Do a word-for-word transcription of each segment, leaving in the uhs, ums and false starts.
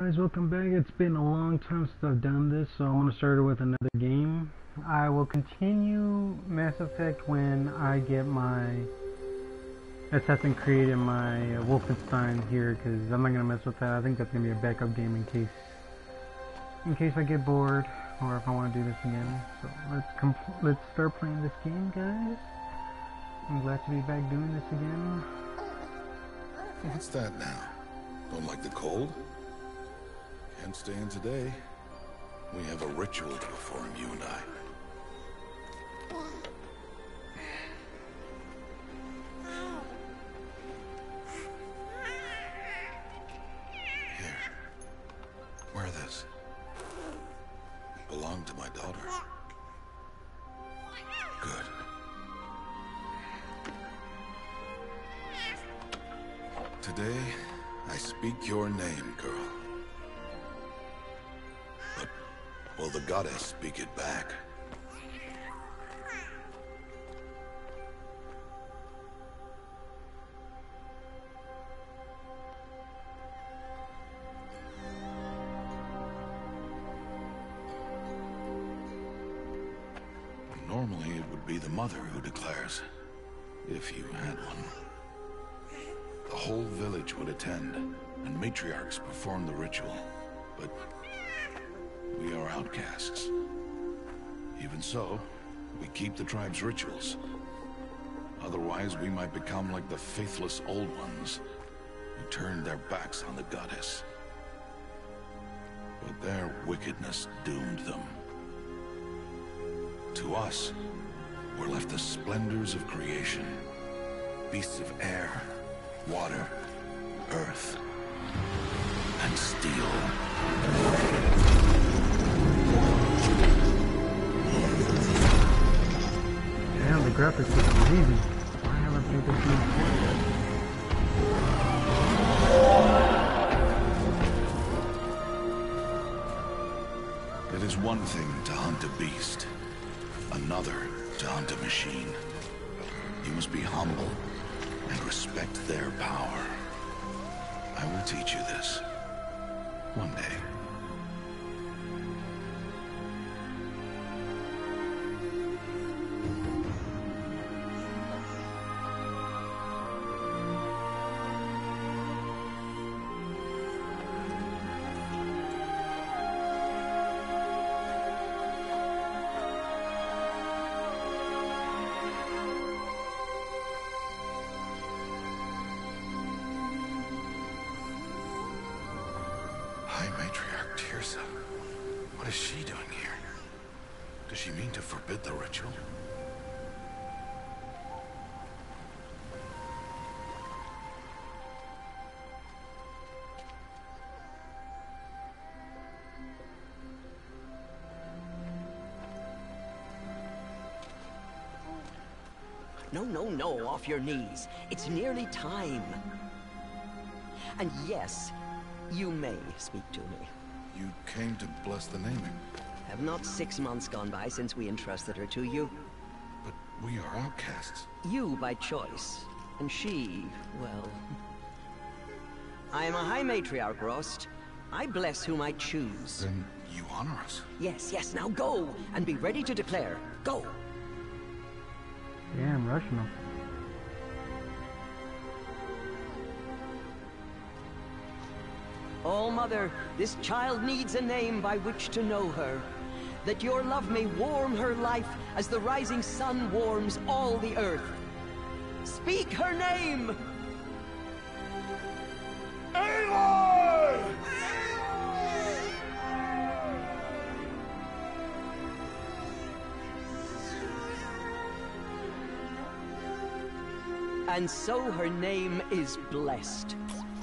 Guys, welcome back. It's been a long time since I've done this, so I'm gonna start it with another game. I will continue Mass Effect when I get my Assassin's Creed and my Wolfenstein here, because I'm not gonna mess with that. I think that's gonna be a backup game in case, in case I get bored or if I want to do this again. So let's compl let's start playing this game, guys. I'm glad to be back doing this again. What's that now? Don't like the cold? Can't stay in today. We have a ritual to perform, you and I. Here. Wear this. It belonged to my daughter. Good. Today, I speak your name, girl. But will the goddess speak it back? Normally, it would be the mother who declares, if you had one. The whole village would attend, and matriarchs perform the ritual. But we are outcasts. Even so, we keep the tribe's rituals. Otherwise, we might become like the faithless old ones, who turned their backs on the goddess. But their wickedness doomed them. To us, were left the splendors of creation, beasts of air, water, earth, and steel. Damn, the graphics look amazing. Why haven't I played this game before? It is one thing to hunt a beast, another to hunt a machine. You must be humble and respect their power. I will teach you this. One day. High Matriarch Teersa. What is she doing here? Does she mean to forbid the ritual? No, no, no, off your knees. It's nearly time. And yes, you may speak to me. You came to bless the naming. Have not six months gone by since we entrusted her to you? But we are outcasts. You by choice, and she, well... I am a High Matriarch, Rost. I bless whom I choose. Then you honor us. Yes, yes, now go, and be ready to declare. Go! Damn, rushing them. All Mother, this child needs a name by which to know her. That your love may warm her life as the rising sun warms all the earth. Speak her name! Aloy! And so her name is blessed.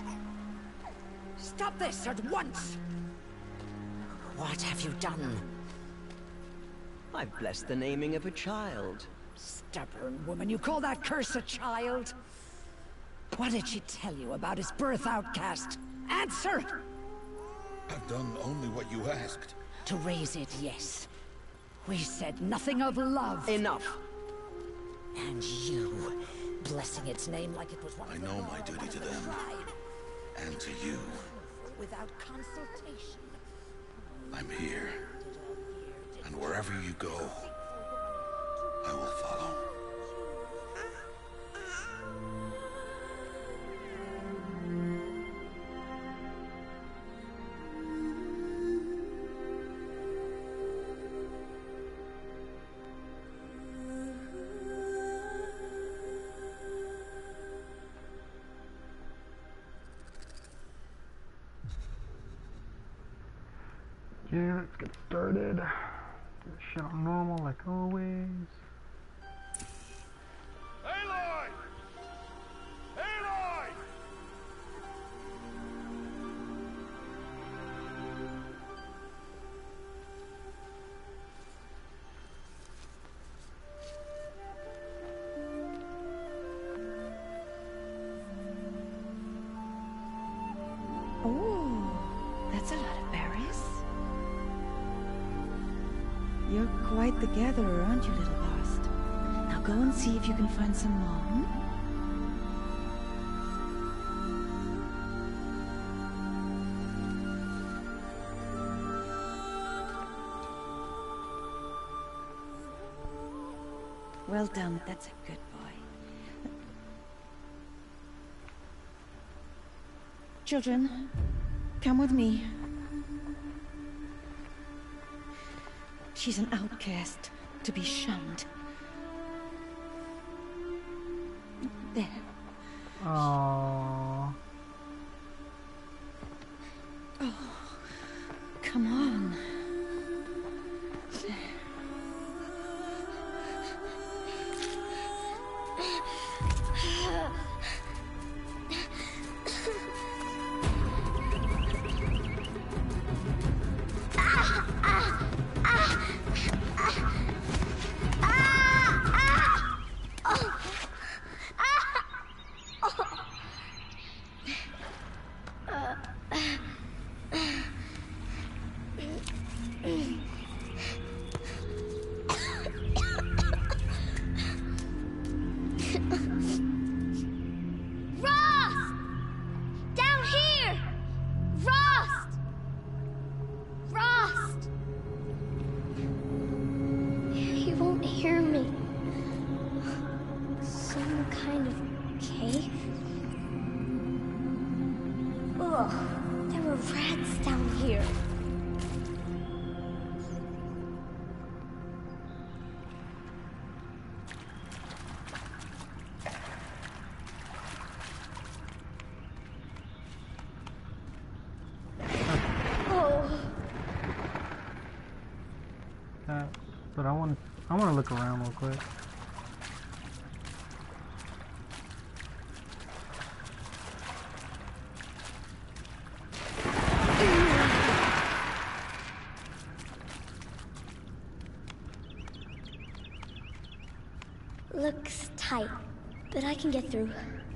Stop this at once! What have you done? I've blessed the naming of a child. Stubborn woman, you call that curse a child? What did she tell you about his birth, outcast? Answer! I've done only what you asked. To raise it, yes. We said nothing of love. Enough. And you, blessing its name like it was one I of know the my duty to them. tribe. And to you. without consultation. I'm here. And wherever you go, I will follow. Yeah, let's get started. Get shit on normal like always. Aloy! Aloy! Oh, that's a lot of berries. You're quite the gatherer, aren't you, little Bast? Now go and see if you can find some more, hmm? Well done, that's a good boy. Children, come with me. She's an outcast, to be shunned. There. Aww. Oh, come on. That, but I want I want to look around real quick. Looks tight, but I can get through.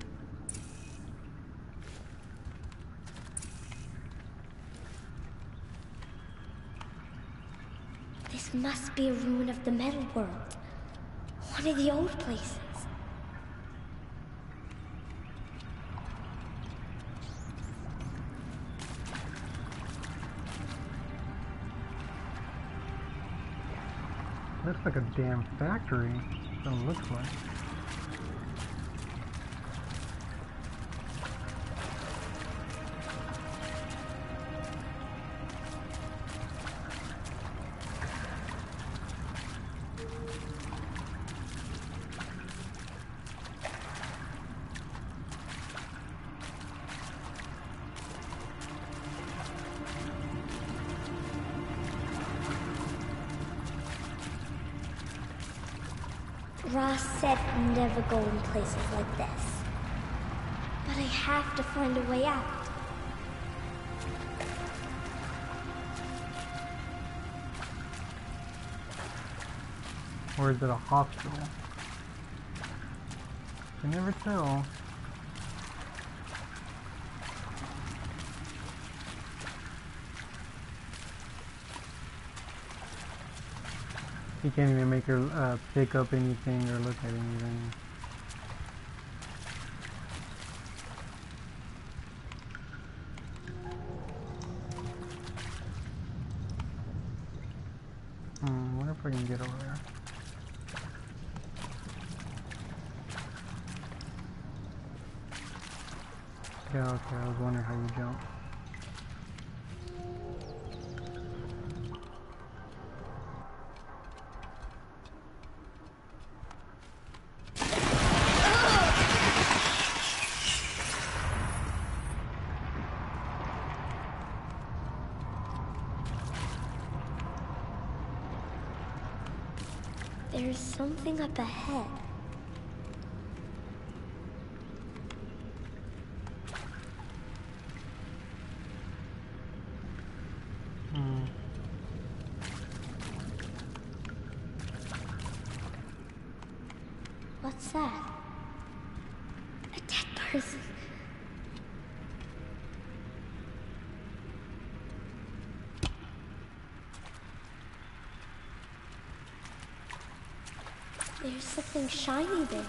This must be a ruin of the metal world. One of the old places. Looks like a damn factory. That's what it looks like. Ross said never go in places like this. But I have to find a way out. Or is it a hospital? You can never tell. You can't even make her uh, pick up anything or look at anything. wonder if I can get over there. Yeah, okay, I was wondering how you jump. There's something up ahead. Hmm. What's that? A dead person. There's something shiny there.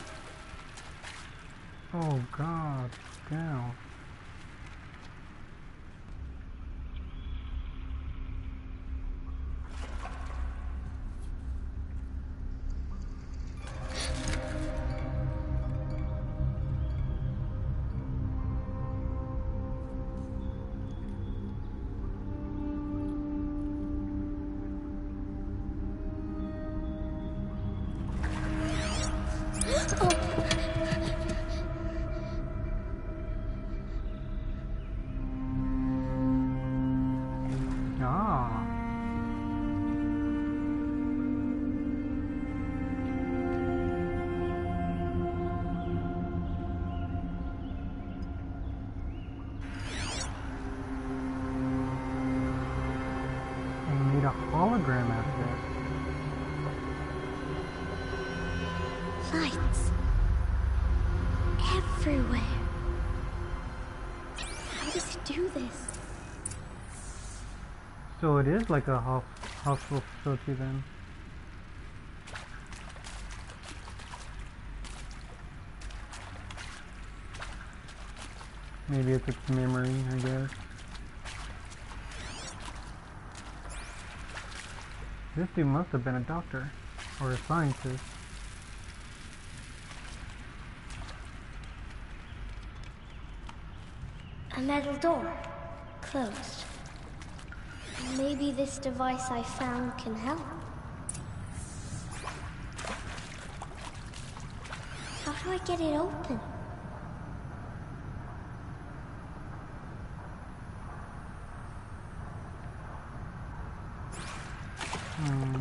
Oh god, down. Ah. I need a hologram out of this. Lights. Everywhere. How does it do this? So it is like a ho hospital facility then. Maybe it's its memory, I guess. This dude must have been a doctor or a scientist. A metal door. Closed. Maybe this device I found can help. How do I get it open? Hmm.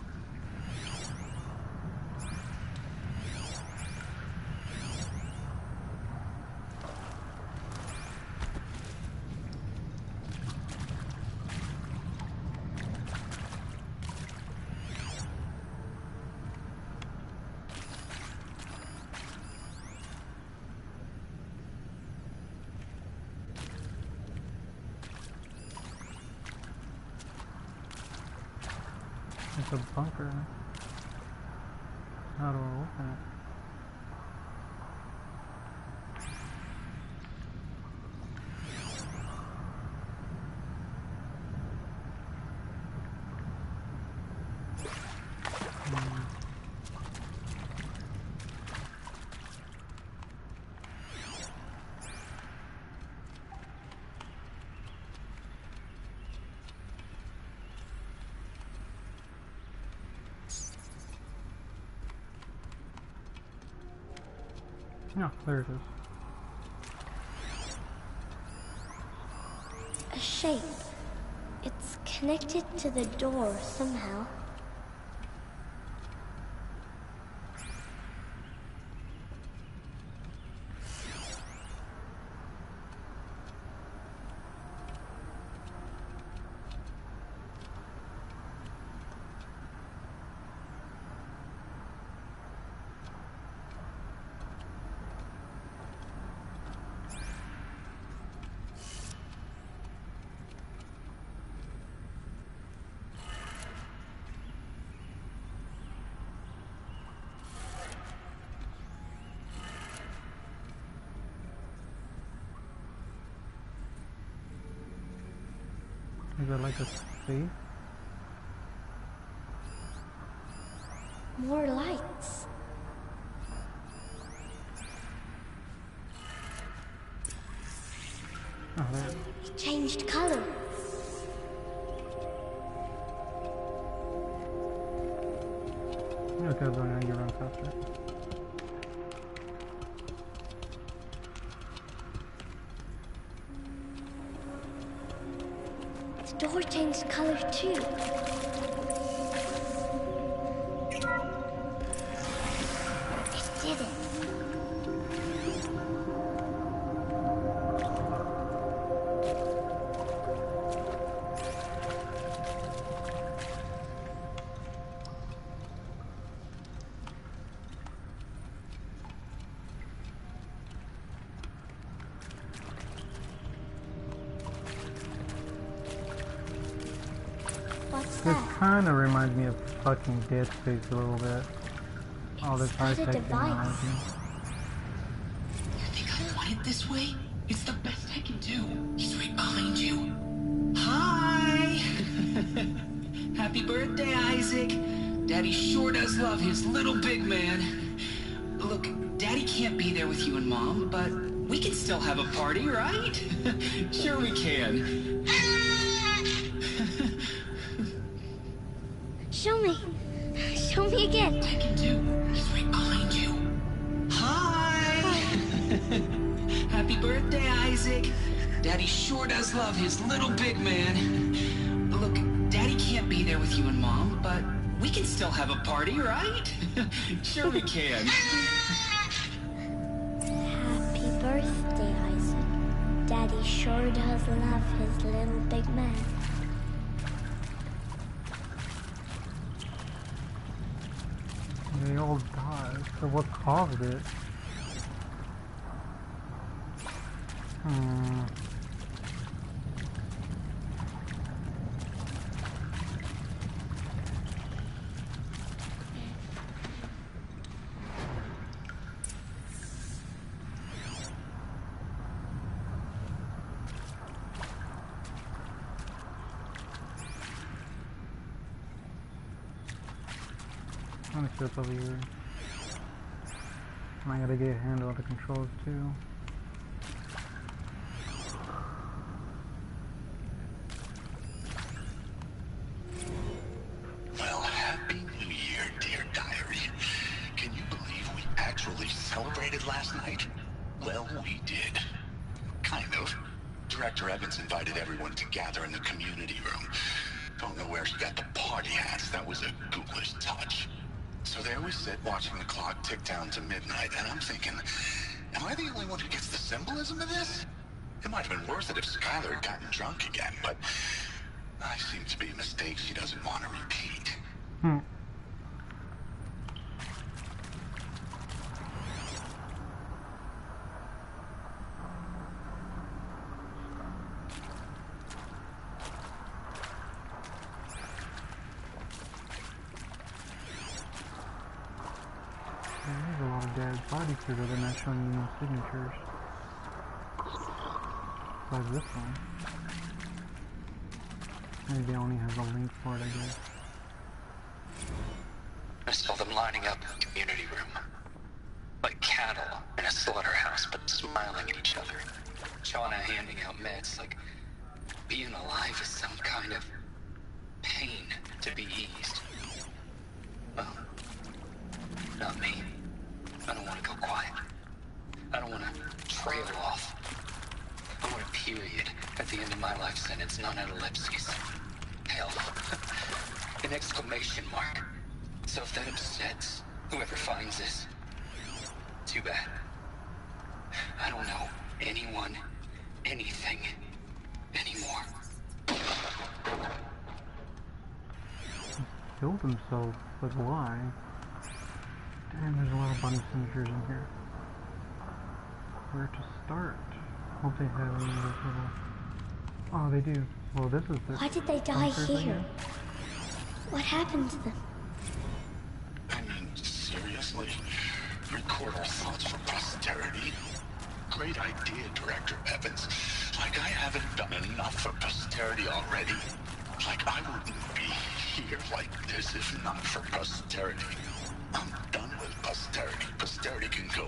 It's a bunker. How do I open it? Hmm. No, there it is. A shape. It's connected to the door somehow. Is it like a safe? More lights. Oh, there. It changed color. Okay, so now you run faster. The door changed color too. It did it. What's This that? kind of reminds me of fucking Dead Space a little bit. All this It's high-tech got a device. technology. You think I want it this way? It's the best I can do. He's right behind you. Hi! Happy birthday, Isaac. Daddy sure does love his little big man. Look, Daddy can't be there with you and Mom, but we can still have a party, right? Sure we can. Show me. Show me again. I can do. He's right behind you. Hi! Happy birthday, Isaac. Daddy sure does love his little big man. Look, Daddy can't be there with you and Mom, but we can still have a party, right? Sure we can. Happy birthday, Isaac. Daddy sure does love his little big man. They all died. So what caused it? Hmm. I'm gonna sit over here. I gotta get a handle of the controls too. Well, happy New Year, dear diary. Can you believe we actually celebrated last night? Well, we did. Kind of. Director Evans invited everyone to gather in the community room. Don't know where she got the party hats. That was a ghoulish touch. So there we sit, watching the clock tick down to midnight, and I'm thinking, am I the only one who gets the symbolism of this? It might have been worth it if Skylar had gotten drunk again, but I seem to be a mistake she doesn't want to repeat. Hmm. There's a lot of dead bodies here, but they're not showing me no signatures. Besides this one. Maybe they only have a link for it, I guess. I saw them lining up in the community room. Like cattle in a slaughterhouse, but smiling at each other. Shauna handing out meds, like being alive is some kind of pain to be eased. Well, not me. I don't want to go quiet. I don't want to trail off. I want a period at the end of my life sentence, not an ellipses. Hell, an exclamation mark. So if that upsets whoever finds this, too bad. I don't know anyone, anything, anymore. Killed himself, but why? Damn, there's a lot of body signatures in here. Where to start? Hope they have any of those little... Oh, they do. Well, this is the... Why did they die bunkers, I here? guess. What happened to them? I mean, seriously? Record our thoughts for posterity? Great idea, Director Evans. Like I haven't done enough for posterity already. Like I wouldn't be here like this if not for posterity. I'm done with posterity. Posterity can go.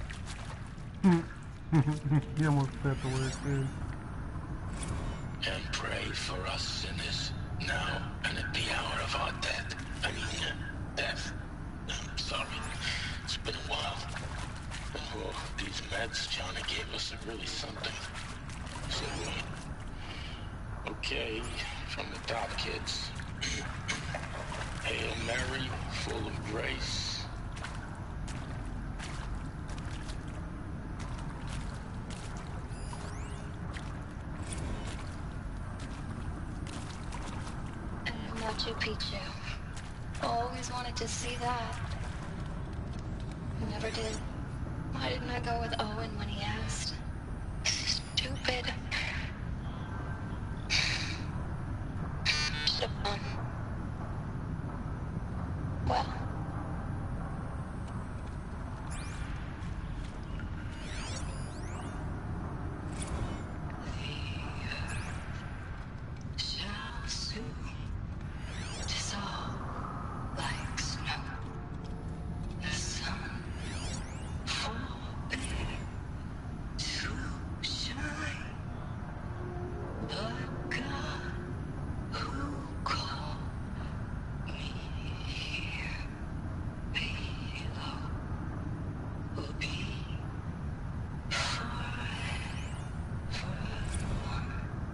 You almost said the word too. And pray for us sinners, now and at the hour of our death. I mean, death. I'm sorry. It's been a while. Oh, these meds Johnny gave us are really something. So, uh, okay, from the top, kids. Hail Mary, full of grace. And Machu Picchu. Always wanted to see that. Never did. Why didn't I go with Owen when he asked? Stupid. Should have gone. Well. Shall soon dissolve like snow. The sun forbade to shine. But God, who called me here below, will be forevermore.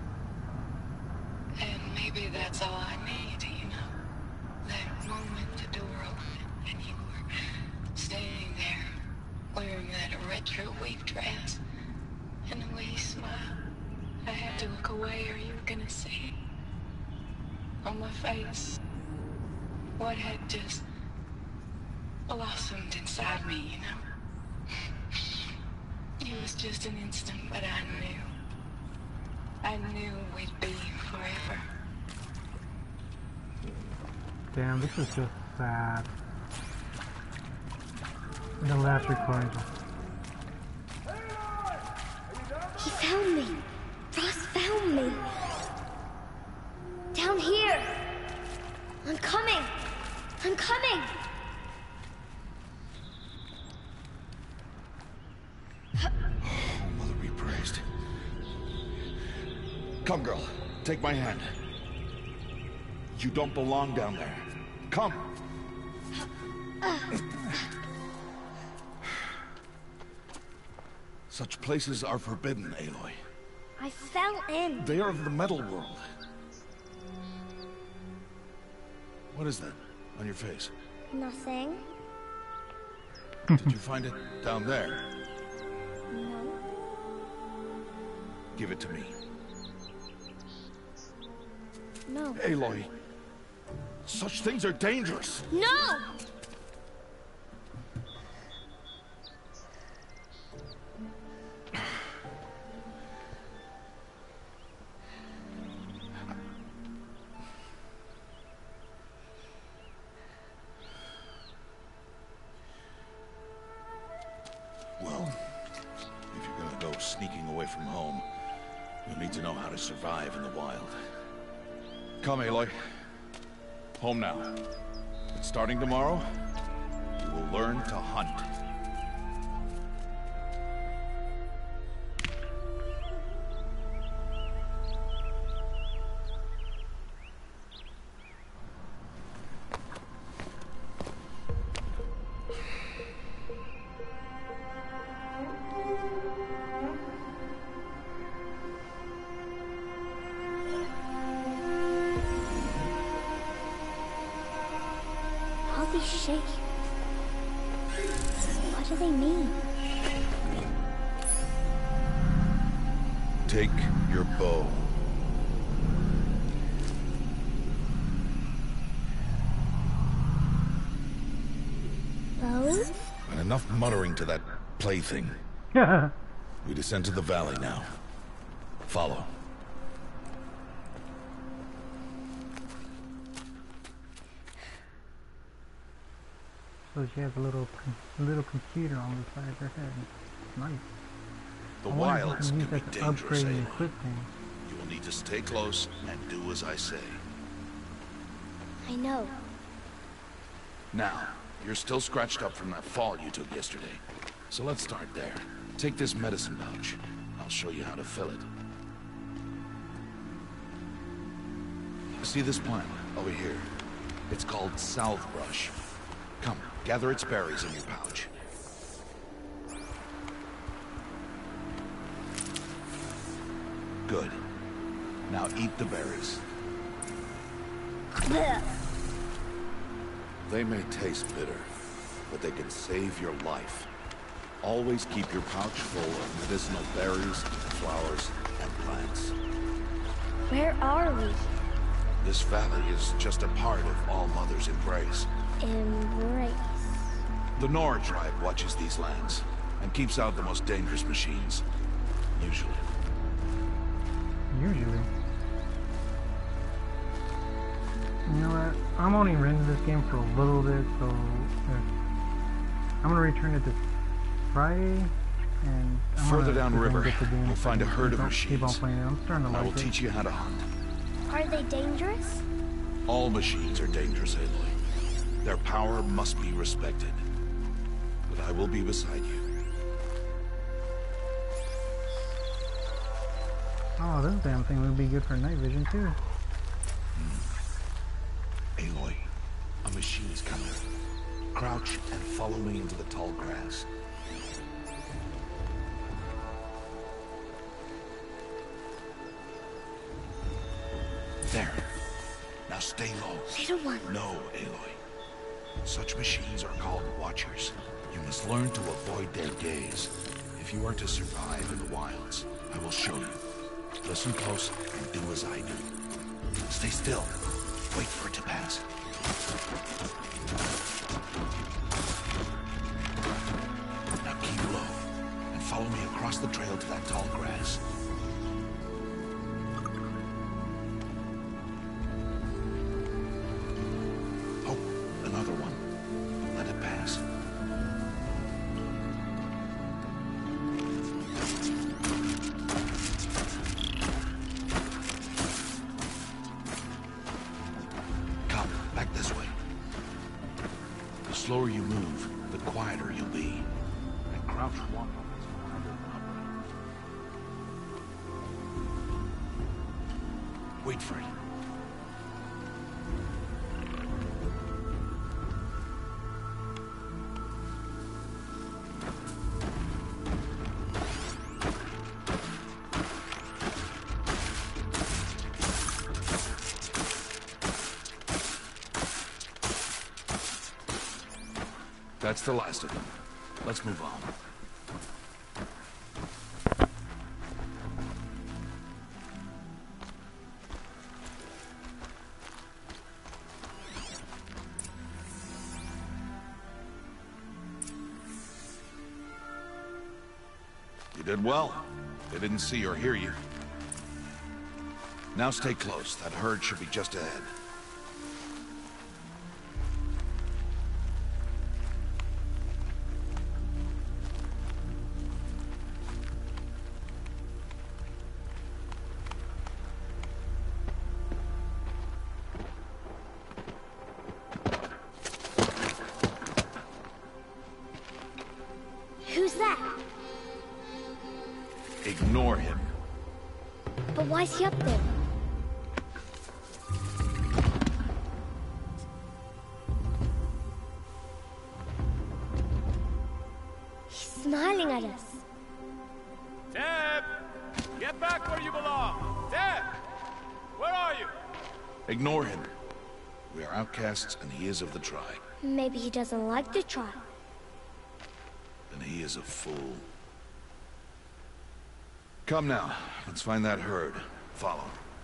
And maybe that's all I need, you know? That moment the door opened and you were standing there, wearing that retro weave dress, and the way you smiled. I had to look away or you were gonna see on my face what had just blossomed inside me, you know? It was just an instant, but I knew. I knew we'd be forever. Damn, this is just sad. The last recording. He found me. Ross found me. Down here. I'm coming. I'm coming. Oh, Mother be praised. Come, girl. Take my hand. You don't belong down there. Come. Such places are forbidden, Aloy. I fell in. They are of the metal world. What is that on your face? Nothing. Did you find it down there? No. Give it to me. No. Aloy, such things are dangerous. No! Well, if you're gonna go sneaking away from home, you'll need to know how to survive in the wild. Come, Aloy. Home now. But starting tomorrow, you will learn to hunt. All these shapes. What do they mean? Take your bow. Bows? And enough muttering to that plaything. We descend to the valley now. Follow. So she has a little a little computer on the side of her head. Nice. The I wonder if I wilds can can use be that to dangerous, upgrade and Aloy. equip things. You will need to stay close and do as I say. I know. Now, You're still scratched up from that fall you took yesterday. So let's start there. Take this medicine pouch. I'll show you how to fill it. See this plant over here? It's called salvebrush. Come, gather its berries in your pouch. Good. Now eat the berries. They may taste bitter, but they can save your life. Always keep your pouch full of medicinal berries, flowers, and plants. Where are we? This valley is just a part of All Mother's embrace. Embrace. The Nora tribe watches these lands, and keeps out the most dangerous machines. Usually. Usually. You know what? I'm only renting this game for a little bit, so I'm gonna return it this Friday, and I'm Further gonna downriver, get the game you'll find a and herd of keep on- machines. Keep on playing it. I'm starting to I will like it. teach you how to hunt. Are they dangerous? All machines are dangerous, Aloy. Their power must be respected. But I will be beside you. Oh, this damn thing would be good for night vision too. Aloy, a machine is coming. Crouch and follow me into the tall grass. There. Now stay low. Little one. No, Aloy. Such machines are called Watchers. You must learn to avoid their gaze. If you are to survive in the wilds, I will show you. Listen close and do as I do. Stay still. Wait for it to pass. Now keep low and follow me across the trail to that tall grass. Oh, another one. Let it pass. Come, back this way. The slower you move, the quieter you'll be. And crouch one. Wait for it. That's the last of them. Let's move on. You did well. They didn't see or hear you. Now stay close. That herd should be just ahead. Who's that? Ignore him. But why's he up there? He's smiling at us. Teb! Get back where you belong! Teb! Where are you? Ignore him. We are outcasts and he is of the tribe. Maybe he doesn't like the tribe. And he is a fool. Come now, let's find that herd. Follow.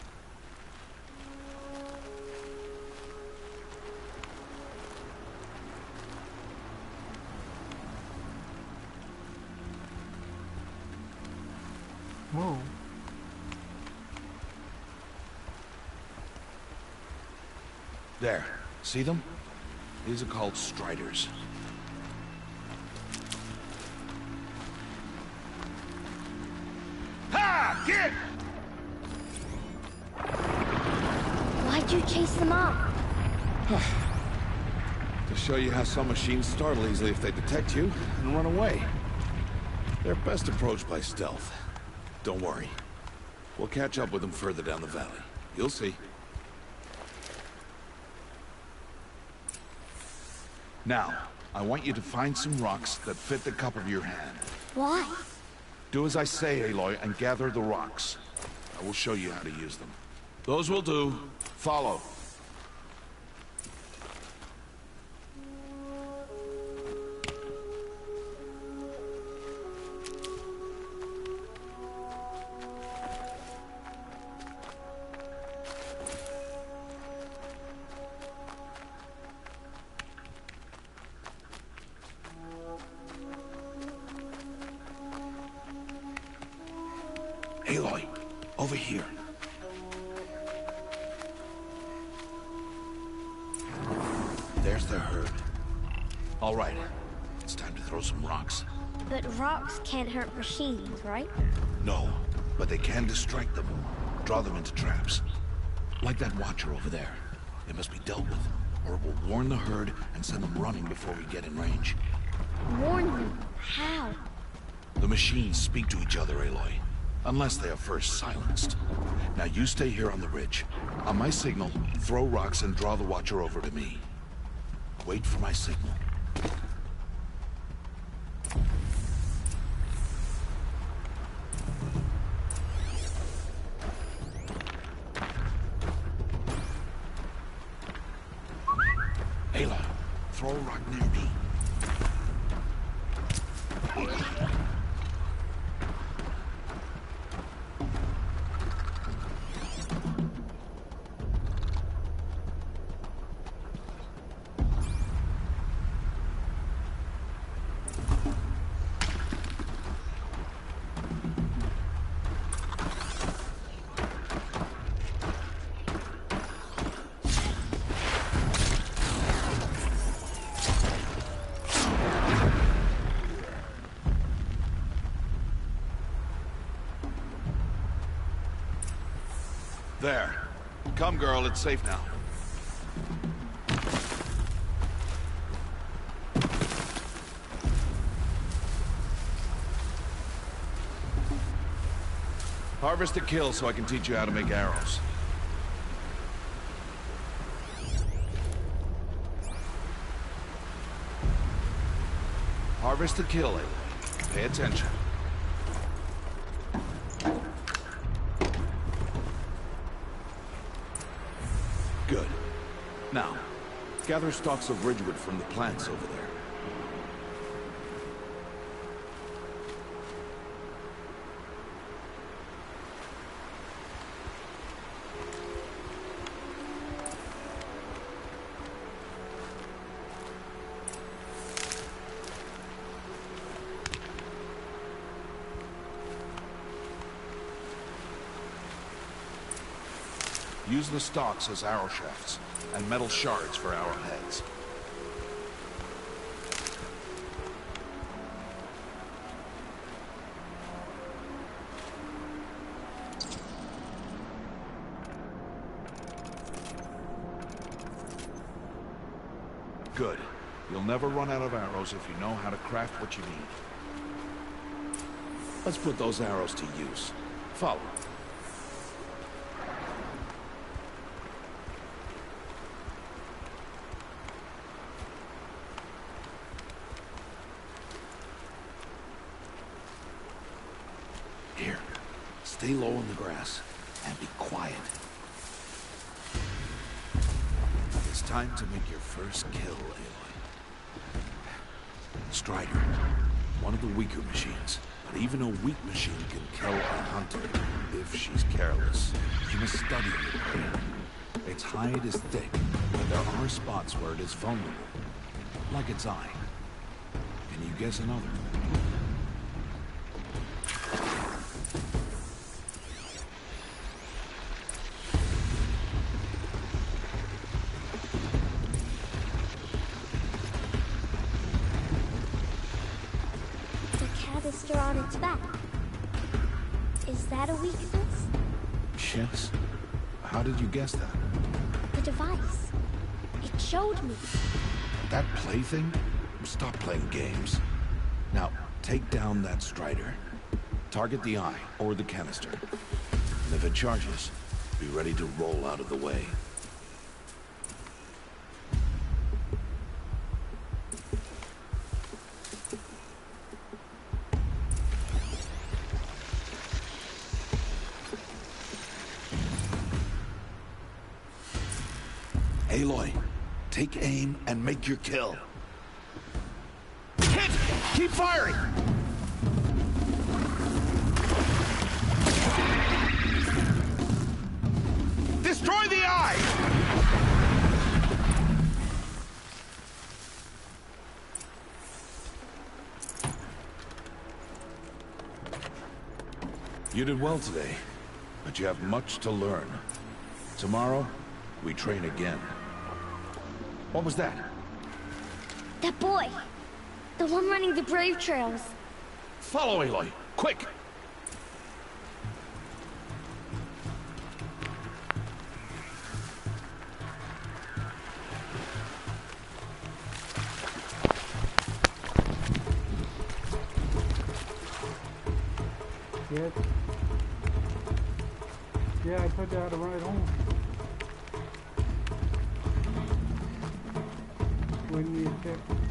Whoa. There. See them? These are called Striders. Ha! Kid! Why'd you chase them off? To show you how some machines startle easily if they detect you and run away. They're best approached by stealth. Don't worry. We'll catch up with them further down the valley. You'll see. Now, I want you to find some rocks that fit the cup of your hand. Why? Do as I say, Aloy, and gather the rocks. I will show you how to use them. Those will do. Follow. Aloy, over here. There's the herd. All right, it's time to throw some rocks. But rocks can't hurt machines, right? No, but they can distract them. Draw them into traps. Like that watcher over there. It must be dealt with, or it will warn the herd and send them running before we get in range. Warn them? How? The machines speak to each other, Aloy. Unless they are first silenced. Now you stay here on the ridge. On my signal, throw rocks and draw the watcher over to me. Wait for my signal. Aloy, throw a rock near me. There. Come, girl, it's safe now. Harvest a kill so I can teach you how to make arrows. Harvest a kill, Aloy. Pay attention. Good. Now, gather stalks of ridgewood from the plants over there. Use the stalks as arrow shafts, and metal shards for arrowheads. Good. You'll never run out of arrows if you know how to craft what you need. Let's put those arrows to use. Follow. Here, stay low in the grass and be quiet. It's time to make your first kill, Aloy. Strider, one of the weaker machines, but even a weak machine can kill a hunter if she's careless. You must study it, prey. Its hide is thick, but there are spots where it is vulnerable, like its eye. Can you guess another? On its back. Is that a weakness? Yes. How did you guess that? The device. It showed me. That plaything? Stop playing games. Now, take down that Strider. Target the eye, or the canister. And if it charges, be ready to roll out of the way. Aloy, take aim and make your kill. Hit! Keep firing! Destroy the eye! You did well today, but you have much to learn. Tomorrow, we train again. What was that? That boy. The one running the brave trails. Follow Aloy, quick! Yes. Yeah, I took you how to ride home. When you check.